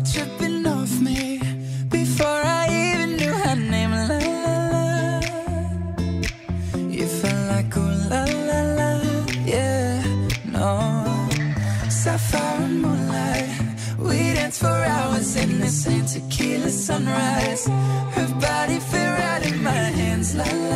were tripping off me before I even knew her name. La la la, you felt like ooh la la la, yeah, no. Sapphire and moonlight, we danced for hours in the same tequila sunrise. Her body fit right in my hands, la la.